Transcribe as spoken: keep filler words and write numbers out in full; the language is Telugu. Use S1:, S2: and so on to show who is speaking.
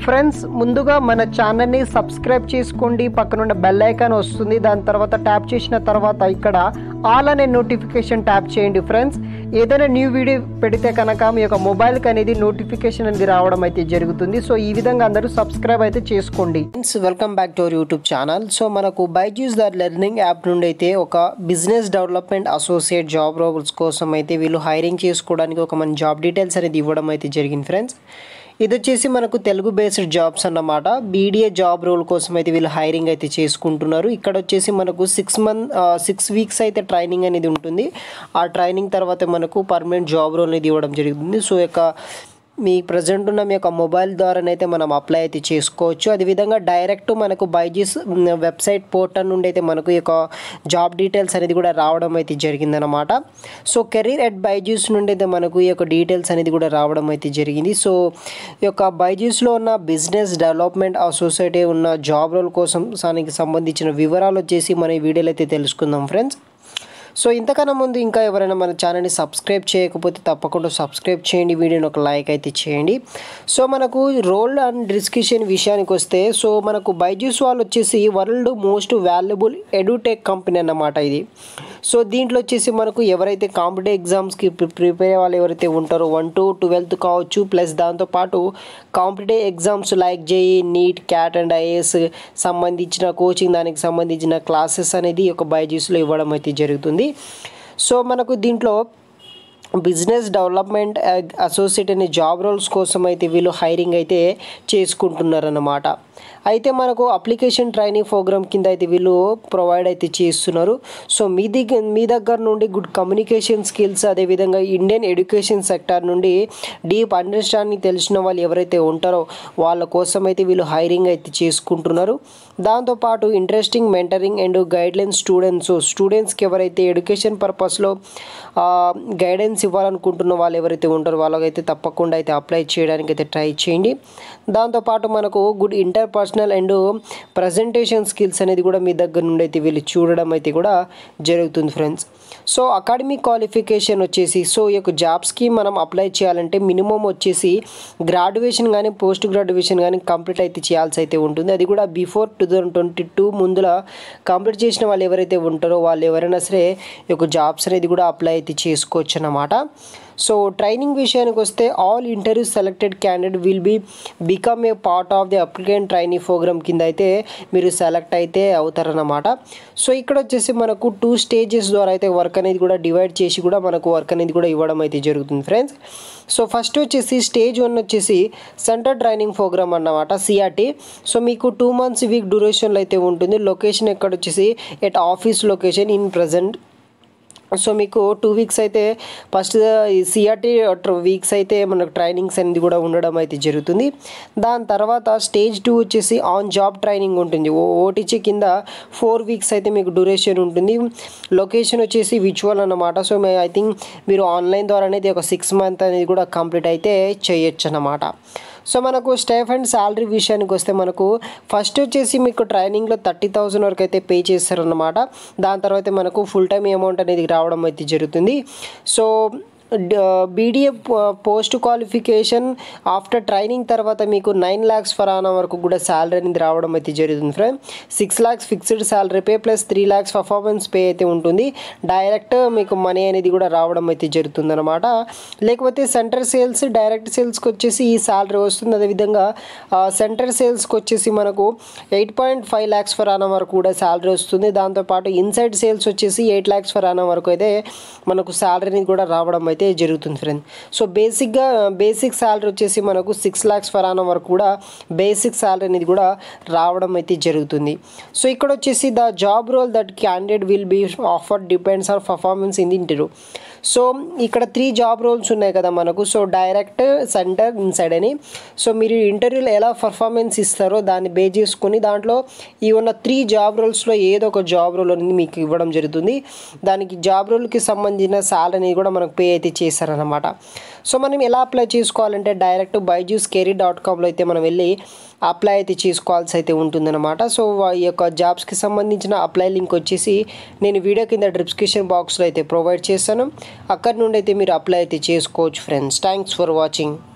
S1: ఫ్రెండ్స్ ముందుగా మన ఛానల్ని సబ్స్క్రైబ్ చేసుకోండి. పక్కనున్న బెల్ ఐకాన్ వస్తుంది, దాని తర్వాత ట్యాప్ చేసిన తర్వాత ఇక్కడ ఆల్ అనే నోటిఫికేషన్ ట్యాప్ చేయండి. ఫ్రెండ్స్ ఏదైనా న్యూ వీడియో పెడితే కనుక మీ యొక్క మొబైల్కి అనేది నోటిఫికేషన్ అనేది రావడం అయితే జరుగుతుంది. సో ఈ విధంగా అందరూ సబ్స్క్రైబ్ అయితే చేసుకోండి. Friends welcome back to our YouTube channel. So మనకు బైజూస్ ద లెర్నింగ్ యాప్ నుండి అయితే ఒక business development associate job roles కోసం అయితే వీళ్ళు హైరింగ్ చేసుకోవడానికి ఒక మన జాబ్ డీటెయిల్స్ అనేది ఇవ్వడం అయితే జరిగింది. ఫ్రెండ్స్ ఇది వచ్చేసి మనకు తెలుగు బేస్డ్ జాబ్స్ అన్నమాట. బీడీఏ జాబ్ రోల్ కోసం అయితే వీళ్ళు హైరింగ్ అయితే చేసుకుంటున్నారు. ఇక్కడ వచ్చేసి మనకు సిక్స్ మంత్ సిక్స్ వీక్స్ అయితే ట్రైనింగ్ అనేది ఉంటుంది. ఆ ట్రైనింగ్ తర్వాత మనకు పర్మనెంట్ జాబ్ రోల్ అనేది ఇవ్వడం జరుగుతుంది. సో యొక్క మీ ప్రజెంట్ ఉన్న మీ యొక్క మొబైల్ ద్వారానైతే మనం అప్లై అయితే చేసుకోవచ్చు. అదేవిధంగా డైరెక్ట్ మనకు బైజూస్ వెబ్సైట్ పోర్టల్ నుండి అయితే మనకు ఈ యొక్క జాబ్ డీటెయిల్స్ అనేది కూడా రావడం అయితే జరిగిందనమాట. సో కెరీర్ ఎట్ బైజూస్ నుండి అయితే మనకు ఈ యొక్క డీటెయిల్స్ అనేది కూడా రావడం అయితే జరిగింది. సో ఈ యొక్క బైజూస్లో ఉన్న బిజినెస్ డెవలప్మెంట్ అసోసియేట్ ఉన్న జాబ్ రోల్ కోసం దానికి సంబంధించిన వివరాలు వచ్చేసి మన ఈ వీడియోలో అయితే తెలుసుకుందాం. ఫ్రెండ్స్ సో ఇంతకన్నా ముందు ఇంకా ఎవరైనా మన ఛానల్ని సబ్స్క్రైబ్ చేయకపోతే తప్పకుండా సబ్స్క్రైబ్ చేయండి, వీడియోని ఒక లైక్ అయితే చేయండి. సో మనకు రోల్ అండ్ డిస్క్రిప్షన్ విషయానికి వస్తే సో మనకు బైజూస్ వాళ్ళు వచ్చేసి world most valuable edutech company అన్నమాట ఇది. సో దీంట్లో వచ్చేసి మనకు ఎవరైతే కాంపిటేటివ్ ఎగ్జామ్స్కి ప్రిపేర్ వాళ్ళు ఎవరైతే ఉంటారో వన్ టు ట్వెల్త్ కావచ్చు, ప్లస్ దాంతోపాటు competitive exams like JEE, NEET, CAT and IAS సంబంధించిన కోచింగ్ దానికి సంబంధించిన క్లాసెస్ అనేది ఒక బైజూస్లో ఇవ్వడం అయితే జరుగుతుంది. సో మనకు దీంట్లో బిజినెస్ డెవలప్మెంట్ అసోసియేట్ అనే జాబ్ రోల్స్ కోసం అయితే వీళ్ళు హైరింగ్ అయితే చేసుకుంటున్నారన్నమాట. అయితే మనకు అప్లికేషన్ ట్రైనింగ్ ప్రోగ్రామ్ కింద అయితే వీళ్ళు ప్రొవైడ్ అయితే చేస్తున్నారు. సో మీ దగ్గర మీ దగ్గర నుండి గుడ్ కమ్యూనికేషన్ స్కిల్స్, అదేవిధంగా ఇండియన్ ఎడ్యుకేషన్ సెక్టార్ నుండి డీప్ అండర్స్టాండింగ్ తెలిసిన వాళ్ళు ఎవరైతే ఉంటారో వాళ్ళ కోసం అయితే వీళ్ళు హైరింగ్ అయితే చేసుకుంటున్నారు. దాంతోపాటు interesting mentoring and guidelines students స్టూడెంట్స్కి ఎవరైతే ఎడ్యుకేషన్ పర్పస్లో గైడెన్స్ ఇవ్వాలనుకుంటున్న వాళ్ళు ఎవరైతే ఉంటారో వాళ్ళకైతే తప్పకుండా అయితే అప్లై చేయడానికి అయితే ట్రై చేయండి. దాంతోపాటు మనకు good interpersonal and presentation skills అనేది కూడా మీ దగ్గర నుండి అయితే వీళ్ళు చూడడం అయితే కూడా జరుగుతుంది. ఫ్రెండ్స్ సో అకాడమిక్ క్వాలిఫికేషన్ వచ్చేసి సో ఈ యొక్క జాబ్స్కి మనం అప్లై చేయాలంటే మినిమం వచ్చేసి గ్రాడ్యుయేషన్ కానీ పోస్ట్ గ్రాడ్యుయేషన్ కానీ కంప్లీట్ అయితే చేయాల్సి అయితే ఉంటుంది. అది కూడా before two thousand twenty two ముందుల కంప్లీట్ చేసిన వాళ్ళు ఎవరైతే ఉంటారో వాళ్ళు ఎవరైనా సరే ఈ యొక్క జాబ్స్ అనేది కూడా అప్లై అయితే చేసుకోవచ్చు అన్నమాట. సో ట్రైనింగ్ విషయానికి వస్తే all interview selected candidate will be become a part of the applicant training program కింద అయితే మీరు సెలెక్ట్ అయితే అవుతారన్నమాట. సో ఇక్కడ వచ్చేసి మనకు టూ స్టేజెస్ ద్వారా అయితే వర్క్ అనేది కూడా డివైడ్ చేసి కూడా మనకు వర్క్ అనేది కూడా ఇవ్వడం అయితే జరుగుతుంది. ఫ్రెండ్స్ సో ఫస్ట్ వచ్చేసి స్టేజ్ వన్ వచ్చేసి సెంటర్ ట్రైనింగ్ ప్రోగ్రామ్ అన్నమాట, సిఆర్టీ. సో మీకు టూ మంత్స్ వీక్ డ్యూరేషన్లో అయితే ఉంటుంది. లొకేషన్ ఎక్కడ వచ్చేసి at office location in present. So మీకు టూ వీక్స్ అయితే ఫస్ట్ సిఆర్టీ వీక్స్ అయితే మనకు ట్రైనింగ్స్ అనేది కూడా ఉండడం అయితే జరుగుతుంది. దాని తర్వాత స్టేజ్ టూ వచ్చేసి ఆన్ జాబ్ ట్రైనింగ్ ఉంటుంది. ఓటీజీ కింద ఫోర్ వీక్స్ అయితే మీకు డ్యూరేషన్ ఉంటుంది. లొకేషన్ వచ్చేసి విచువల్ అన్నమాట. సో ఐ థింక్ మీరు ఆన్లైన్ ద్వారా అనేది ఒక సిక్స్ మంత్ అనేది కూడా కంప్లీట్ అయితే చేయొచ్చు అన్నమాట. సో మనకు స్టైఫ్ అండ్ శాలరీ విషయానికి వస్తే మనకు ఫస్ట్ వచ్చేసి మీకు ట్రైనింగ్లో థర్టీ థౌజండ్ వరకు అయితే పే చేస్తారన్నమాట. దాని తర్వాత మనకు ఫుల్ టైం అమౌంట్ అనేది రావడం అయితే జరుగుతుంది. So BDA post qualification after training తర్వాత మీకు నైన్ ల్యాక్స్ ఫర్ ఆన్ వరకు కూడా శాలరీ అనేది రావడం అయితే జరుగుతుంది. Friend six lakhs fixed salary pay plus three lakhs performance pay అయితే ఉంటుంది. డైరెక్ట్ మీకు మనీ అనేది కూడా రావడం అయితే జరుగుతుంది అనమాట. లేకపోతే సెంటర్ సేల్స్ డైరెక్ట్ సేల్స్కి వచ్చేసి ఈ శాలరీ వస్తుంది. అదేవిధంగా సెంటర్ సేల్స్కి వచ్చేసి మనకు eight point five lakhs for on వరకు కూడా శాలరీ వస్తుంది. దాంతోపాటు ఇన్సైడ్ సేల్స్ వచ్చేసి ఎయిట్ ల్యాక్స్ ఫర్ ఆన్ వరకు అయితే మనకు శాలరీ అనేది కూడా రావడం అయితే జరుగుతుంది. ఫ్రెండ్ సో బేసిక్గా బేసిక్ శాలరీ వచ్చేసి మనకు సిక్స్ ల్యాక్స్ ఫర్ ఆన్ వరకు కూడా బేసిక్ శాలరీ అనేది కూడా రావడం అయితే జరుగుతుంది. సో ఇక్కడ వచ్చేసి the job role that candidate will be offer depends on performance in the interview. So ఇక్కడ త్రీ జాబ్ రోల్స్ ఉన్నాయి కదా మనకు. సో డైరెక్ట్, సెంటర్, ఇన్సైడ్ అని. సో మీరు ఇంటర్వ్యూలో ఎలా పర్ఫార్మెన్స్ ఇస్తారో దాన్ని బేస్ చేసుకుని దాంట్లో ఈ ఉన్న త్రీ జాబ్ రోల్స్లో ఏదో ఒక జాబ్ రోల్ అనేది మీకు ఇవ్వడం జరుగుతుంది. దానికి జాబ్ రోల్కి సంబంధించిన శాలరీ అనేది కూడా మనకు పే అయితే చేస్తారనమాట. సో మనం ఎలా అప్లై చేసుకోవాలంటే డైరెక్ట్ బైజూస్ కెరీర్ డాట్ కామ్లో అయితే మనం వెళ్ళి అప్లై అయితే చేసుకోవాల్సి అయితే ఉంటుందన్నమాట. సో ఈ యొక్క జాబ్స్కి సంబంధించిన అప్లై లింక్ వచ్చేసి నేను వీడియో కింద డిస్క్రిప్షన్ బాక్స్లో అయితే ప్రొవైడ్ చేస్తాను. అక్కడ నుండి అయితే మీరు అప్లై అయితే చేసుకోవచ్చు. Friends thanks for watching.